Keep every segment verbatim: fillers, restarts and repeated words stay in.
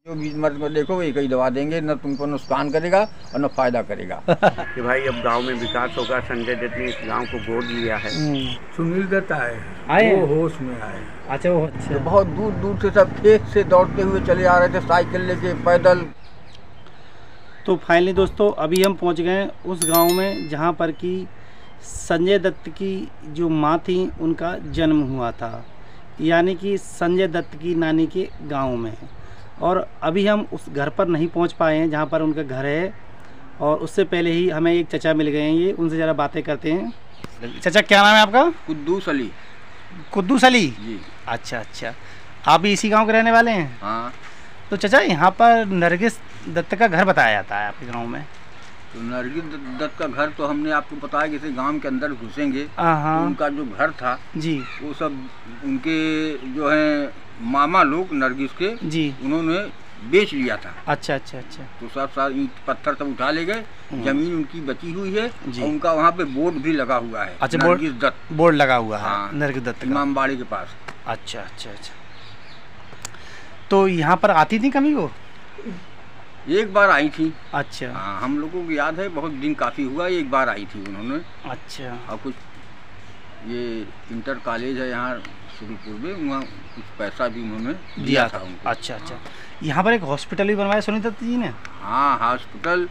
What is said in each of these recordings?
जो बीज मर्ज को देखो वही कई दवा देंगे, न तुमको नुकसान करेगा और न फायदा करेगा। कि भाई अब गांव में विकास होगा। संजय दत्त ने इस गांव को गोद लिया है। सुनील दत्त आए आए वो होश में आए। अच्छा वो अच्छा तो बहुत दूर दूर से सब खेत से दौड़ते हुए चले आ रहे थे, साइकिल लेके, पैदल। तो फाइनली दोस्तों अभी हम पहुंच गए उस गांव में जहां पर कि संजय दत्त की जो माँ थी उनका जन्म हुआ था, यानी कि संजय दत्त की नानी के गांव में। और अभी हम उस घर पर नहीं पहुंच पाए हैं जहां पर उनका घर है, और उससे पहले ही हमें एक चचा मिल गए हैं, ये उनसे ज़रा बातें करते हैं। चचा क्या नाम है आपका? कुद्दूस अली। कुद्दूस अली जी। अच्छा अच्छा, आप भी इसी गांव के रहने वाले हैं? हाँ। तो चचा यहाँ पर नरगिस दत्त का घर बताया जाता है आपके गांव में? तो नरगिस दत्त का घर तो हमने आपको बताया कि जैसे गांव के अंदर घुसेंगे तो उनका जो घर था जी, वो सब उनके जो है मामा लोग नरगिस के जी, उन्होंने बेच लिया था। अच्छा अच्छा अच्छा। तो सब साथ ईंट पत्थर सब उठा ले गए, जमीन उनकी बची हुई है और उनका वहाँ पे बोर्ड भी लगा हुआ है। अच्छा, नरगिस दत्त बोर्ड लगा हुआ है। हाँ, नरगिस दत्त इमामबाड़ी के पास। अच्छा अच्छा अच्छा। तो यहाँ पर आती थी कभी वो? एक बार आई थी। अच्छा हाँ, हम लोगों को याद है, बहुत दिन काफ़ी हुआ, एक बार आई थी उन्होंने। अच्छा। और कुछ ये इंटर कॉलेज है यहाँ सुरपुर में, वहाँ कुछ पैसा भी उन्होंने दिया था उनको। अच्छा अच्छा। यहाँ पर एक हॉस्पिटल भी बनवाया सुनील दत्त जी ने? हाँ, हॉस्पिटल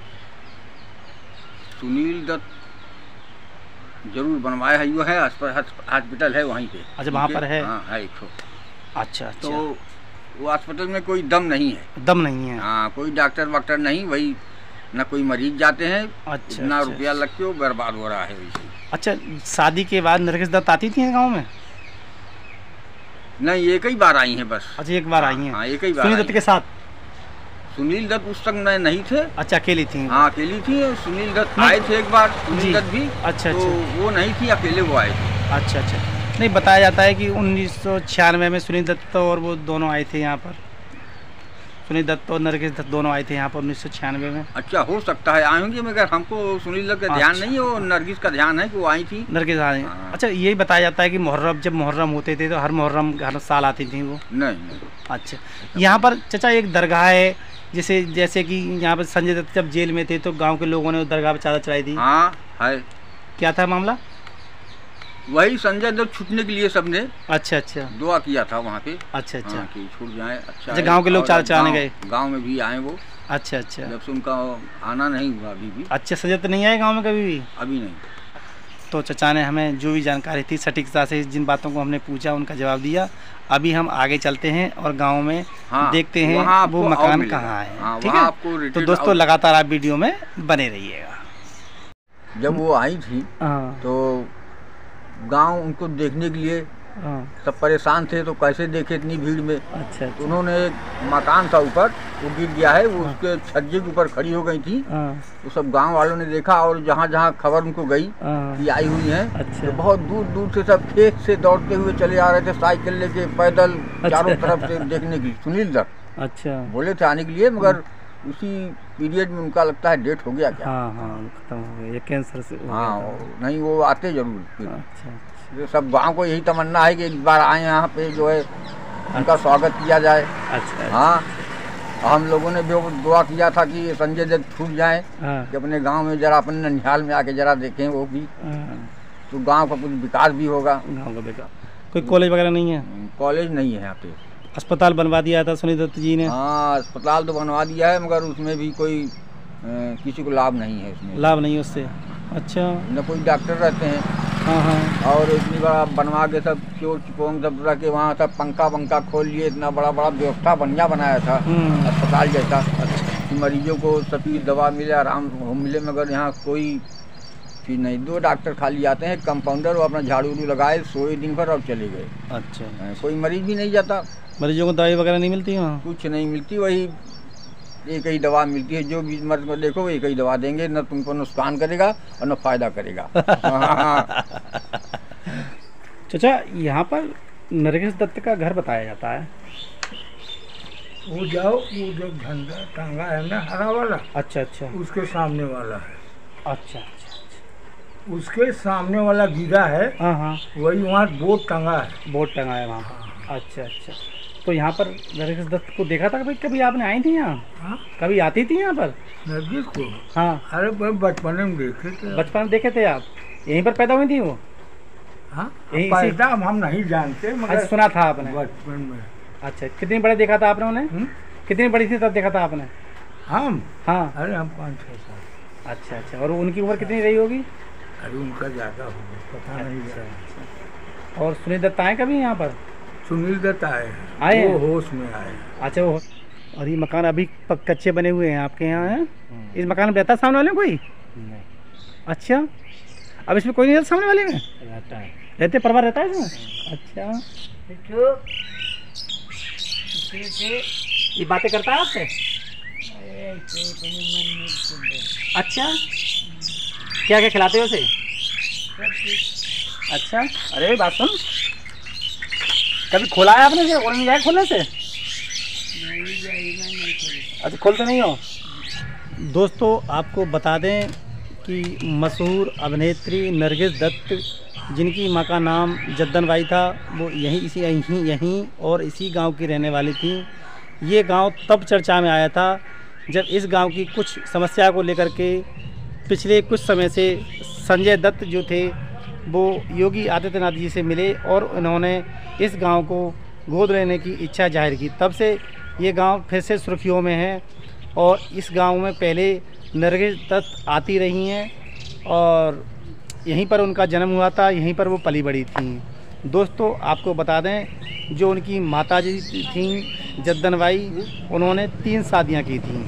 सुनील दत्त जरूर बनवाया है, वो है हॉस्पिटल है वहीं पे। अच्छा, वहाँ पर है? हाँ है एक तो। अच्छा अच्छा। तो वो हॉस्पिटल में कोई दम नहीं है। दम नहीं है? हाँ, कोई डॉक्टर वाक्टर नहीं, वही न कोई मरीज जाते हैं। अच्छा। इतना अच्छा, रुपया लग के वो बर्बाद हो रहा है वैसे। अच्छा, शादी के बाद नरगिस दत्त आती थी गांव में? नहीं, एक ही बार आई हैं बस। अच्छा, एक बार आई हैं। हाँ, एक ही बार। सुनील दत्त के साथ? सुनील दत्त उस तक नहीं थे। अच्छा, अकेली थी? हाँ, अकेली थी। सुनील दत्त आए थे एक बार, सुनील दत्त भी। अच्छा तो अच्छा। वो नहीं थी, अकेले वो आए थे। अच्छा अच्छा। नहीं, बताया जाता है कि उन्नीस सौ छियानवे में सुनील दत्त और वो दोनों आए थे यहाँ पर। सुनील दत्त और नरगिस दत्त दोनों आए थे यहाँ पर उन्नीस सौ छियानवे में। अच्छा, हो सकता है आए होंगे, मगर हमको सुनील दत्त का ध्यान नहीं है, वो नरगिस का ध्यान है कि वो आई थी। नरगिस आई। हाँ। अच्छा, यही बताया जाता है कि मुहर्रम, जब मुहर्रम होते थे तो हर मुहर्रम हर साल आती थी वो? नहीं नहीं। अच्छा, यहाँ पर चचा एक दरगाह है, जैसे जैसे कि यहाँ पर संजय दत्त जब जेल में थे तो गांव के लोगों ने उस दरगाह पर चादर चढ़ाई थी। हाँ है। क्या था मामला? वही संजय दत्त छूटने के लिए सबने अच्छा अच्छा दुआ किया था वहाँ पे। अच्छा अच्छा। हाँ, कि छूट जाए। अच्छा, अच्छा, गांव के लोग चादर चढ़ाने गए? गांव में भी आए वो। अच्छा अच्छा। जब से उनका आना नहीं हुआ अभी भी। अच्छा, संजय दत्त नहीं आए गाँव में कभी भी? अभी नहीं। तो चचा ने हमें जो भी जानकारी थी सटीकता से जिन बातों को हमने पूछा उनका जवाब दिया। अभी हम आगे चलते हैं और गांव में हाँ, देखते हैं वो मकान कहाँ है। हाँ, ठीक है, तो दोस्तों लगातार आप वीडियो में बने रहिएगा। जब वो आई थी तो गांव उनको देखने के लिए सब परेशान थे, तो कैसे देखे इतनी भीड़ में। अच्छा, तो उन्होंने एक मकान था ऊपर, वो गिर गया है, वो उसके छज्जे के ऊपर खड़ी हो गई थी। तो सब गांव वालों ने देखा, और जहाँ जहाँ खबर उनको गई कि आई हुई है, अच्छा, तो बहुत दूर दूर से सब खेत से दौड़ते हुए चले आ रहे थे, साइकिल लेके, पैदल। अच्छा, चारों तरफ से देखने की सुनील दत्त। अच्छा, बोले थे आने के लिए, मगर उसी पीरियड में उनका लगता है डेट हो गया क्या। हाँ हाँ, खत्म हो गया, ये कैंसर से। हाँ, नहीं वो आते जरूर। अच्छा, सब गांव को यही तमन्ना है कि एक बार आए यहाँ पे, जो है उनका स्वागत किया जाए। अच्छा। हाँ, हम लोगों ने भी दुआ किया था कि संजय दत्त छूट जाए, कि अपने गांव में जरा, अपने ननिहाल में आके जरा देखें वो भी, तो गांव का कुछ विकास भी होगा। गांव का विकास। कोई कॉलेज वगैरह नहीं है? कॉलेज नहीं है यहाँ पे। अस्पताल बनवा दिया था सुनील दत्त जी ने? हाँ, अस्पताल तो बनवा दिया है, मगर उसमें भी कोई आ, किसी को लाभ नहीं है उसमें। लाभ नहीं उससे? अच्छा। न कोई डॉक्टर रहते हैं। हाँ हाँ। और इतनी बड़ा बनवा के सब चोर चिपोंग सब रख के वहाँ सब पंखा वंखा खोल लिए, इतना बड़ा बड़ा व्यवस्था बढ़िया बनाया था अस्पताल जैसा। अच्छा। मरीजों को सबकी दवा मिले, आराम मिले, मगर यहाँ कोई चीज़ नहीं। दो डॉक्टर खाली आते हैं, कंपाउंडर, वो अपना झाड़ू उड़ू लगाए, सोए दिन भर और चले गए। अच्छा। कोई मरीज भी नहीं जाता। मरीजों को दवाई वगैरह नहीं मिलती वहाँ? कुछ नहीं मिलती, वही एक ही दवा मिलती है, जो बीज मर्ज को देखो वही कई दवा देंगे, न तुमको नुकसान करेगा और न फायदा करेगा। चाचा, यहाँ पर नरगिस दत्त का घर बताया जाता है? वो जाओ, वो जो झंडा टांगा है ना हरा वाला। अच्छा अच्छा। उसके सामने वाला है। अच्छा अच्छा। उसके सामने वाला गिरा है। हाँ हाँ, वही वहाँ बोर्ड टंगा है। बोर्ड टंगा है वहाँ। अच्छा अच्छा। तो यहाँ पर नरगिस दत्त को देखा था कभी? कभी आपने आई थी यहाँ? हाँ? कभी आती थी यहाँ पर नरगिस को? हाँ। अरे बचपन में देखे थे। बचपन में देखे थे आप? यहीं पर पैदा हुई थी वो? हाँ, यहीं पैदा हम नहीं जानते मगर सुना था आपने बचपन में। अच्छा, कितनी बड़े देखा था आपने उन्हें? कितनी बड़ी थी तब देखा था आपने? हम? हाँ। अरे हम पाँच छः साल। अच्छा अच्छा। और उनकी उम्र कितनी रही होगी? अरे उनका ज़्यादा होगा, पता नहीं। अच्छा अच्छा। और सुनील दत्त आए कभी यहाँ पर? सुनील दत्त आए आए वो होश में आए। अच्छा वो। और ये मकान अभी कच्चे बने हुए हैं आपके यहाँ है? इस मकान में रहता है सामने वाले में कोई? नहीं। अच्छा, अब इसमें कोई नहीं रहता सामने वाले में? रहता है। रहते परिवार रहता है इसमें? अच्छा, ये बातें करता है आपसे? अच्छा, क्या क्या खिलाते हो उसे? अच्छा, अरे बात सुन, कभी खोला है आपने से? खोल नहीं जाए खोलने से? अच्छा, खोलते नहीं हो? दोस्तों आपको बता दें कि मशहूर अभिनेत्री नरगिस दत्त, जिनकी माँ का नाम जद्दन बाई था, वो यहीं इसी यहीं यहीं और इसी गांव की रहने वाली थी। ये गांव तब चर्चा में आया था जब इस गांव की कुछ समस्या को लेकर के पिछले कुछ समय से संजय दत्त जो थे वो योगी आदित्यनाथ जी से मिले और उन्होंने इस गांव को गोद लेने की इच्छा जाहिर की। तब से ये गांव फिर से सुर्खियों में है और इस गांव में पहले नरगिस दत्त आती रही हैं और यहीं पर उनका जन्म हुआ था, यहीं पर वो पली बड़ी थी। दोस्तों आपको बता दें, जो उनकी माता जी थीं जद्दन बाई, उन्होंने तीन शादियां की थीं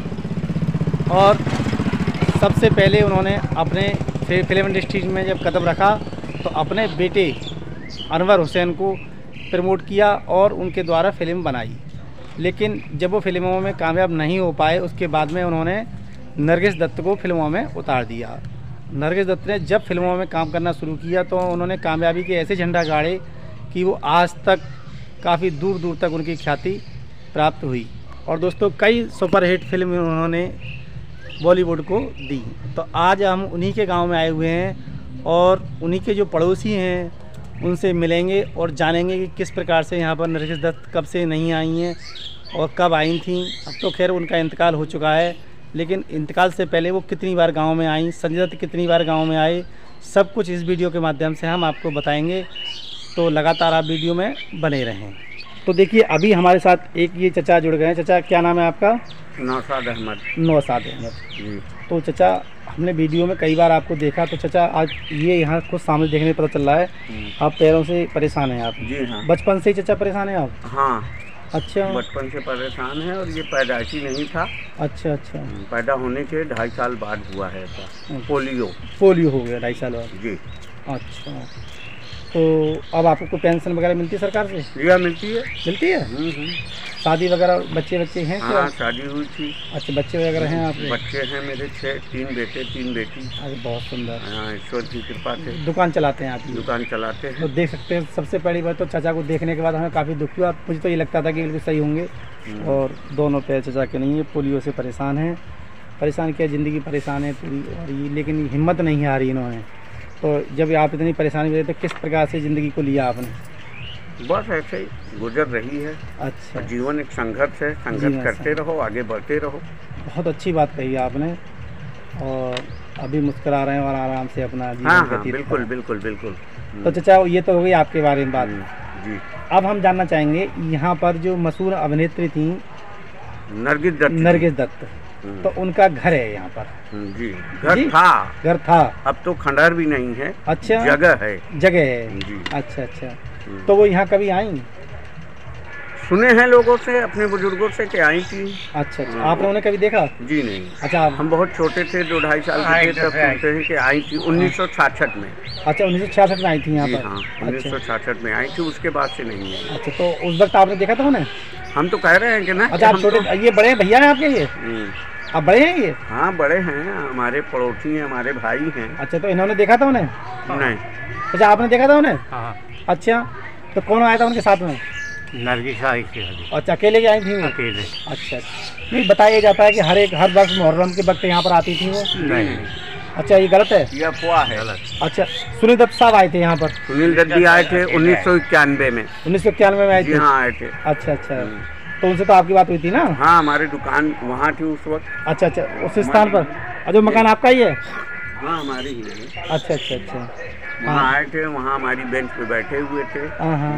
और सबसे पहले उन्होंने अपने फिल्म इंडस्ट्री में जब कदम रखा तो अपने बेटे अनवर हुसैन को प्रमोट किया और उनके द्वारा फिल्म बनाई। लेकिन जब वो फिल्मों में कामयाब नहीं हो पाए, उसके बाद में उन्होंने नरगिस दत्त को फिल्मों में उतार दिया। नरगिस दत्त ने जब फिल्मों में काम करना शुरू किया तो उन्होंने कामयाबी के ऐसे झंडा गाड़े कि वो आज तक काफ़ी दूर दूर तक उनकी ख्याति प्राप्त हुई और दोस्तों कई सुपरहिट फिल्म उन्होंने बॉलीवुड को दी। तो आज हम उन्हीं के गांव में आए हुए हैं और उन्हीं के जो पड़ोसी हैं उनसे मिलेंगे और जानेंगे कि किस प्रकार से यहाँ पर नरगिस दत्त कब से नहीं आई हैं और कब आई थी। अब तो खैर उनका इंतकाल हो चुका है, लेकिन इंतकाल से पहले वो कितनी बार गांव में आई, संजय दत्त कितनी बार गांव में आए, सब कुछ इस वीडियो के माध्यम से हम आपको बताएंगे। तो लगातार आप वीडियो में बने रहें। तो देखिए अभी हमारे साथ एक ये चचा जुड़ गए हैं। चचा क्या नाम है आपका? नौशाद अहमद। नौशाद अहमद। तो चचा हमने वीडियो में कई बार आपको देखा, तो चचा आज ये यहाँ कुछ सामने देखने में पता चल रहा है आप पैरों से परेशान हैं आप? जी हाँ। बचपन से ही चचा परेशान है आप? हाँ। अच्छा, बचपन से परेशान है और ये पैदाइशी नहीं था। अच्छा अच्छा। पैदा होने के ढाई साल बाद हुआ है ऐसा। पोलियो पोलियो हो गया ढाई साल बाद? जी। अच्छा, तो अब आपको पेंशन वगैरह मिलती है सरकार से? जी मिलती है। मिलती है? शादी वगैरह बच्चे बच्चे हैं क्या? हाँ, शादी हुई थी। अच्छा, बच्चे वगैरह हैं आपके? बच्चे हैं मेरे छः, तीन बेटे तीन बेटी। अरे बहुत सुंदर। हाँ, ईश्वर की कृपा से। दुकान चलाते हैं आप? दुकान चलाते हैं। तो देख सकते हैं, सबसे पहली बात तो चाचा को देखने के बाद हमें काफ़ी दुख हुआ। मुझे तो ये लगता था कि बिल्कुल सही होंगे और दोनों पैर चाचा के नहीं है, पोलियो से परेशान हैं। परेशान क्या, ज़िंदगी परेशान है पूरी और ये, लेकिन हिम्मत नहीं हारी इन्होंने। तो जब आप इतनी परेशानी में तो किस प्रकार से ज़िंदगी को लिया आपने? बस ऐसे ही गुजर रही है। अच्छा, जीवन एक संघर्ष है, संघर्ष करते रहो, आगे बढ़ते रहो। बहुत अच्छी बात कही आपने और अभी मुस्कुरा रहे हैं और आराम से अपना जीवन हाँ, हाँ, व्यतीत बिल्कुल कर। बिल्कुल बिल्कुल। तो चाचा ये तो हो गई आपके बारे में बात। जी। अब हम जानना चाहेंगे यहाँ पर जो मशहूर अभिनेत्री थी नरगिस दत्त। नरगिस दत्त, तो उनका घर है यहाँ पर? जी, घर जी? था घर था, अब तो खंडहर भी नहीं है। अच्छा, जगह है। जगह है जी। अच्छा अच्छा। तो वो यहाँ कभी आई? सुने हैं लोगों से, अपने बुजुर्गों से कि आई थी। अच्छा अच्छा। आपने उन्हें कभी देखा? जी नहीं। अच्छा, हम बहुत छोटे थे, दो ढाई साल के थे, तब सुनते हैं कि आई थी उन्नीस सौ छियासठ में। अच्छा, उन्नीस सौ छियासठ में आई थी यहाँ पर? हाँ, उन्नीस सौ छियासठ में आई थी, उसके बाद से नहीं है। अच्छा, तो उस वक्त आपने देखा था उन्हें? हम तो कह रहे हैं कि ना। अच्छा, आप छोटे, ये बड़े भैया हैं आपके? ये आप बड़े हैं ये? हाँ बड़े हैं, हमारे पड़ोसी हैं, हमारे भाई हैं। अच्छा, तो इन्होंने देखा था उन्हें? नहीं। अच्छा, आपने देखा था उन्हें? हाँ। अच्छा, तो कौन आया था उनके साथ में? नरगिस आई थी। अच्छा, अकेले की आई थी वो? अकेले। अच्छा, नहीं बताया जाता है कि हर एक हर वर्ष मुहर्रम के वक्त यहाँ पर आती थी वो? नहीं। अच्छा, ये गलत है, ये अफवाह है। अच्छा, सुनील दत्त साहब आए थे यहाँ पर? सुनील दत्त भी आए थे उन्नीस सौ इक्यानवे में। उन्नीस सौ इक्यानवे में आए थे? हाँ आए थे। अच्छा अच्छा, तो उनसे तो आपकी बात हुई थी ना? हाँ, हमारी दुकान वहाँ थी उस वक्त। अच्छा अच्छा, उस स्थान पर। जो मकान आपका ही है? हाँ, हमारी ही है। अच्छा अच्छा अच्छा, वहाँ आए थे, वहाँ हमारी बेंच पे बैठे हुए थे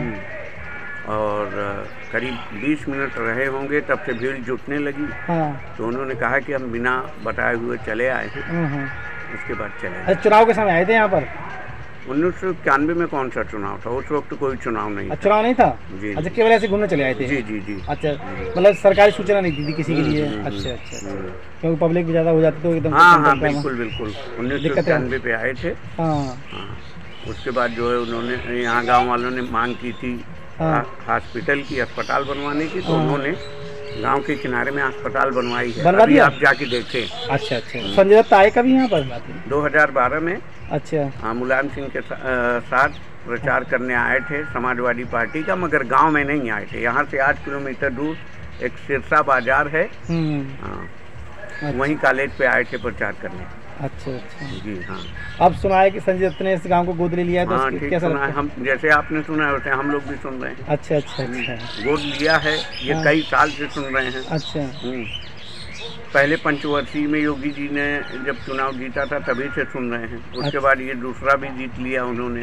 और करीब बीस मिनट रहे होंगे, तब से भीड़ जुटने लगी। हाँ। तो उन्होंने कहा कि हम बिना बताए हुए चले आए हैं। उसके बाद चले। अच्छा, चुनाव के समय आए थे यहाँ पर? उन्नीस सौ इक्यानवे में कौन सा चुनाव था? उस वक्त कोई चुनाव नहीं था। चुनाव नहीं था? जी। अच्छा, केवल ऐसे घूमने चले आए थे? जी जी जी। अच्छा, मतलब सरकारी सूचना नहीं थी किसी के लिए? अच्छा अच्छा, क्योंकि पब्लिक भी ज़्यादा हो जाती तो एकदम। हाँ हाँ, बिल्कुल बिल्कुल। उन्नीस सौ इक्यानवे पे आए थे। हाँ। उसके बाद जो है उन्होंने यहाँ गाँव वालों ने मांग की थी हॉस्पिटल की, अस्पताल बनवाने की, तो उन्होंने गांव के किनारे में अस्पताल बनवाई है। बनवा दिया? आप जाके देखें। अच्छा अच्छा। संजय दत्त आए कभी यहाँ पर? दो हज़ार बारह में। अच्छा। हाँ, मुलायम सिंह के साथ प्रचार करने आए थे समाजवादी पार्टी का, मगर गांव में नहीं आए थे। यहाँ से आठ किलोमीटर दूर एक सिरसा बाजार है, हाँ, वहीं कॉलेज पे आए थे प्रचार करने। अच्छा अच्छा जी हाँ। अब सुना है कि संजय दत्त ने इस गांव को गोद ले लिया है, तो हाँ, कैसा लगता है? हम जैसे आपने सुना होते हैं, हम लोग भी सुन रहे हैं। अच्छा अच्छा अच्छा, गोद लिया है, ये हाँ। कई साल से सुन रहे हैं। अच्छा। पहले पंचवर्षीय में योगी जी ने जब चुनाव जीता था तभी से सुन रहे हैं। उसके अच्छा। बाद ये दूसरा भी जीत लिया उन्होंने।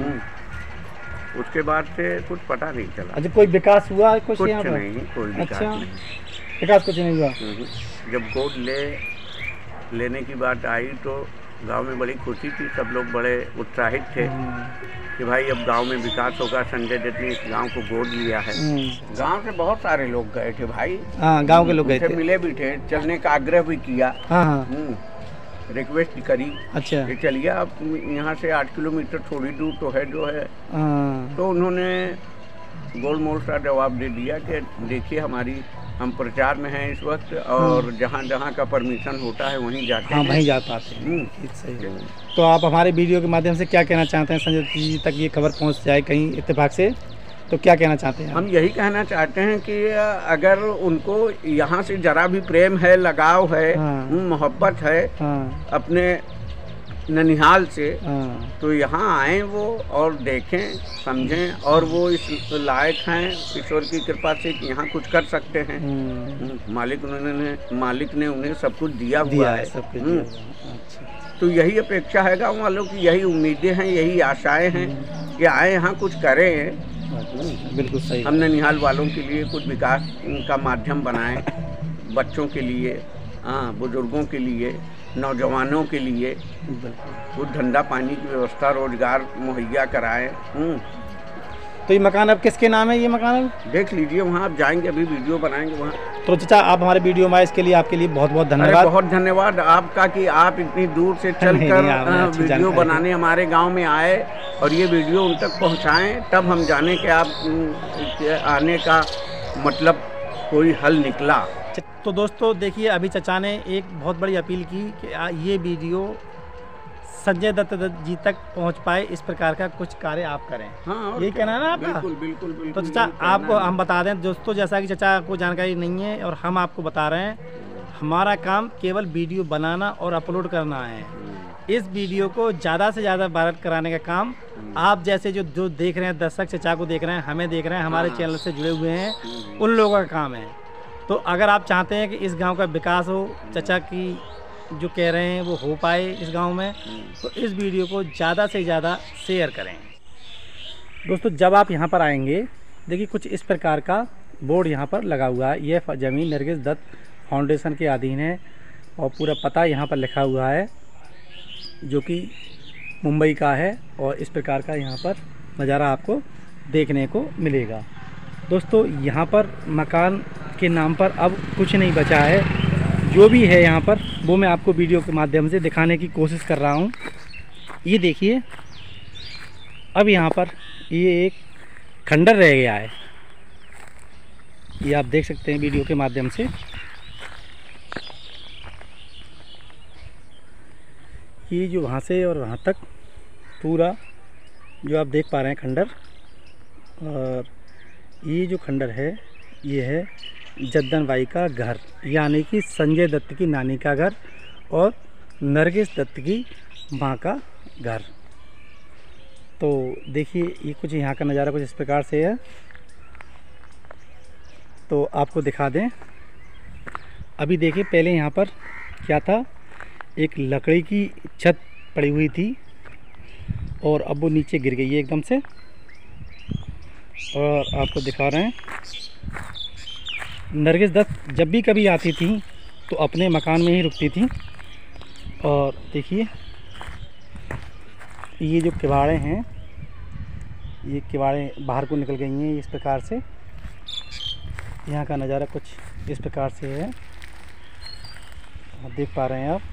उसके बाद से कुछ पता नहीं चला। अच्छा, कोई विकास हुआ कुछ? कुछ यहाँ पर नहीं, कोई विकास अच्छा। नहीं। विकास कुछ नहीं हुआ? जब गोद ले लेने की बात आई तो गांव में बड़ी खुशी थी, सब लोग बड़े उत्साहित थे कि भाई अब गांव में विकास होगा। संजय दत्त ने इस गांव को गोद लिया है। गांव से बहुत सारे लोग गए थे भाई। हाँ, गांव के लोग गए थे, मिले भी थे, चलने का आग्रह भी किया। हाँ, रिक्वेस्ट करी। अच्छा, कि चलिए आप यहाँ से आठ किलोमीटर थोड़ी दूर तो है जो है। तो उन्होंने गोलमोल सा जवाब दे दिया कि देखिए हमारी हम प्रचार में हैं इस वक्त, और जहाँ जहाँ का परमिशन होता है वहीं जाते हाँ, हैं। वहीं जा पाते हैं। सही। तो आप हमारे वीडियो के माध्यम से क्या कहना चाहते हैं? संजय दत्त जी तक ये खबर पहुँच जाए कहीं इत्तेफाक से, तो क्या कहना चाहते हैं? हम यही कहना चाहते हैं कि अगर उनको यहाँ से जरा भी प्रेम है, लगाव है, मोहब्बत है अपने ननिहाल से, तो यहाँ आए वो और देखें, समझें, और वो इस लायक हैं ईश्वर की कृपा से कि यहाँ कुछ कर सकते हैं। मालिक उन्होंने मालिक ने उन्हें सब कुछ दिया हुआ है। अच्छा। तो यही अपेक्षा है गाँव वालों की, यही उम्मीदें हैं, यही आशाएं हैं कि आए यहाँ कुछ करें। बिल्कुल सही। हम ननिहाल वालों के लिए कुछ विकास का माध्यम बनाएं, बच्चों के लिए, हाँ, बुजुर्गों के लिए, नौजवानों के लिए कुछ धंधा पानी की व्यवस्था, रोजगार मुहैया कराएं। तो ये मकान अब किसके नाम है? ये मकान अब देख लीजिए, वहाँ आप जाएंगे, अभी वीडियो बनाएंगे वहाँ। तो चाचा, आप हमारे वीडियो में आए, इसके लिए आपके लिए बहुत बहुत धन्यवाद। बहुत धन्यवाद आपका कि आप इतनी दूर से चलकर वीडियो बनाने हमारे गांव में आए और ये वीडियो उन तक पहुंचाएं, तब हम जाने कि आप आने का मतलब कोई हल निकला। तो दोस्तों देखिए, अभी चचा ने एक बहुत बड़ी अपील की कि ये वीडियो संजय दत्त जी तक पहुंच पाए, इस प्रकार का कुछ कार्य आप करें। हाँ, यही कहना है ना आपका? बिल्कुल बिल्कुल बिल्कुल। तो चचा, आपको हम बता दें दोस्तों, जैसा कि चचा को जानकारी नहीं है और हम आपको बता रहे हैं, हमारा काम केवल वीडियो बनाना और अपलोड करना है। इस वीडियो को ज़्यादा से ज़्यादा वायरल कराने का काम आप जैसे जो जो देख रहे हैं दर्शक, चचा को देख रहे हैं, हमें देख रहे हैं, हमारे चैनल से जुड़े हुए हैं, उन लोगों का काम है। तो अगर आप चाहते हैं कि इस गांव का विकास हो, चचा की जो कह रहे हैं वो हो पाए इस गांव में, तो इस वीडियो को ज़्यादा से ज़्यादा शेयर करें। दोस्तों, जब आप यहां पर आएंगे, देखिए कुछ इस प्रकार का बोर्ड यहां पर लगा हुआ है। यह ज़मीन नरगिस दत्त फाउंडेशन के अधीन है और पूरा पता यहां पर लिखा हुआ है, जो कि मुंबई का है, और इस प्रकार का यहाँ पर नज़ारा आपको देखने को मिलेगा। दोस्तों, यहाँ पर मकान के नाम पर अब कुछ नहीं बचा है। जो भी है यहाँ पर वो मैं आपको वीडियो के माध्यम से दिखाने की कोशिश कर रहा हूँ। ये देखिए, अब यहाँ पर ये एक खंडर रह गया है, ये आप देख सकते हैं वीडियो के माध्यम से। ये जो वहाँ से और वहाँ तक पूरा जो आप देख पा रहे हैं खंडर, और ये जो खंडर है ये है जद्दन बाई का घर, यानी कि संजय दत्त की नानी का घर और नरगिस दत्त की माँ का घर। तो देखिए ये कुछ यहाँ का नज़ारा कुछ इस प्रकार से है। तो आपको दिखा दें, अभी देखिए पहले यहाँ पर क्या था, एक लकड़ी की छत पड़ी हुई थी और अब वो नीचे गिर गई है एकदम से। और आपको दिखा रहे हैं नरगिस दत्त जब भी कभी आती थी तो अपने मकान में ही रुकती थी। और देखिए ये जो किवाड़े हैं, ये किवाड़े बाहर को निकल गई हैं इस प्रकार से। यहाँ का नज़ारा कुछ इस प्रकार से है, आप देख पा रहे हैं आप।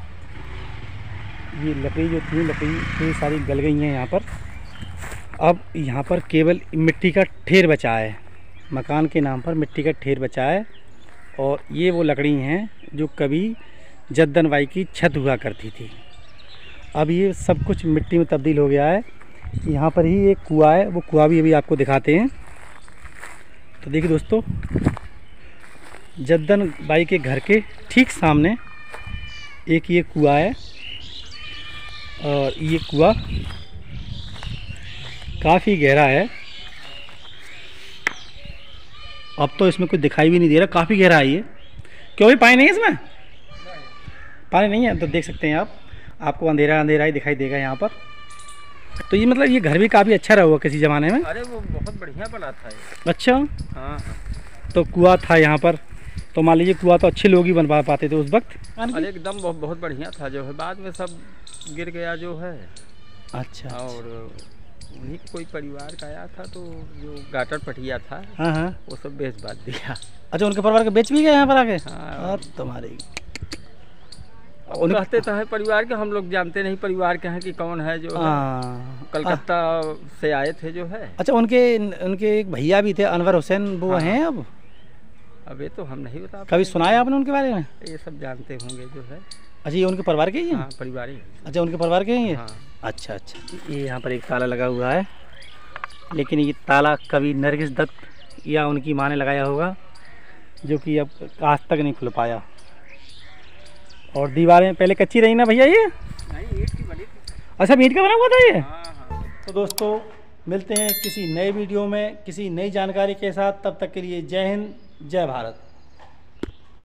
ये लकड़ी जो थी, लकड़ी थी सारी गल गई हैं यहाँ पर। अब यहाँ पर केवल मिट्टी का ढेर बचा है, मकान के नाम पर मिट्टी का ढेर बचा है। और ये वो लकड़ी हैं जो कभी जद्दन बाई की छत हुआ करती थी। अब ये सब कुछ मिट्टी में तब्दील हो गया है। यहाँ पर ही एक कुआं है, वो कुआं भी अभी आपको दिखाते हैं। तो देखिए दोस्तों, जद्दन बाई के घर के ठीक सामने एक ये कुआं है और ये कुआं काफ़ी गहरा है। अब तो इसमें कुछ दिखाई भी नहीं दे रहा, काफ़ी गहरा है ये। क्यों भी पानी नहीं है इसमें? पानी नहीं है तो देख सकते हैं आप, आपको अंधेरा अंधेरा ही दिखाई देगा यहाँ पर। तो ये मतलब ये घर भी काफ़ी अच्छा रहा हुआ किसी ज़माने में। अरे वो बहुत बढ़िया बना था ये। अच्छा हाँ। तो कुआं था यहाँ पर, तो मान लीजिए कुआं तो अच्छे लोग ही बनवा पाते थे उस वक्त। अरे एकदम बहुत, बहुत बढ़िया था जो है, बाद में सब गिर गया जो है। अच्छा। और उन्हीं कोई परिवार का आया था तो जो गाटर पटिया था, हाँ हाँ, वो सब बेच बात दिया। अच्छा, उनके परिवार के बेच भी गए यहाँ पर आके? हाँ। तुम्हारी उन कहते तो है परिवार के, हम लोग जानते नहीं परिवार के हैं कि कौन है जो है। कलकत्ता से आए थे जो है। अच्छा, उनके उनके एक भैया भी थे अनवर हुसैन, वो हाँ। हैं अब? अब ये तो हम नहीं बता, कभी सुनाया आपने उनके बारे में? ये सब जानते होंगे जो है। अच्छा, ये उनके परिवार के ही हैं? हाँ, परिवार ही। अच्छा, उनके परिवार के ही हैं। हाँ। अच्छा अच्छा। ये यहाँ पर एक ताला लगा हुआ है, लेकिन ये ताला कभी नरगिस दत्त या उनकी माँ ने लगाया होगा, जो कि अब आज तक नहीं खुल पाया। और दीवारें पहले कच्ची रही ना भैया? ये नहीं, ईंट की बनी थी। अच्छा, ईंट का बना हुआ था ये? हाँ हाँ। तो दोस्तों मिलते हैं किसी नए वीडियो में किसी नई जानकारी के साथ, तब तक के लिए जय हिंद, जय भारत।